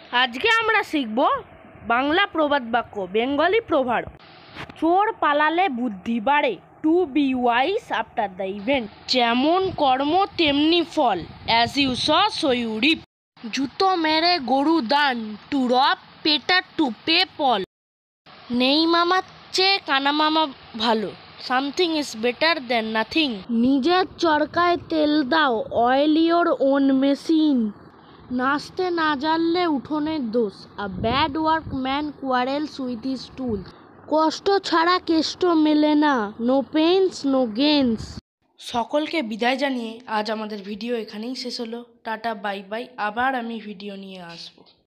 আজকে আমরা শিখব বাংলা প্রবাদ বাক্য, বেঙ্গলি প্রভাব। চোর পালালে বুদ্ধি বাড়ে, to be wise after the event. যেমন কর্ম তেমনি ফল, as you sow so you reap. জুতো মেরে গরু দান, টু রব পেটার টু পে পল। নেই মামার চেয়ে কানা মামা ভালো, something is better than nothing. নিজের চরকায় তেল দাও, অয়েল ইয়োর ওন মেশিন। নাচতে না জানলে উঠোনের দোষ, a bad workman quarrels with his tool. কষ্ট ছাড়া কেষ্ট মেলে না, নো পেইনস নো গেইনস। সকলকে বিদায় জানিয়ে আজ আমাদের ভিডিও এখানেই শেষ হলো। Tata, bye bye. আবার আমি ভিডিও নিয়ে আসবো।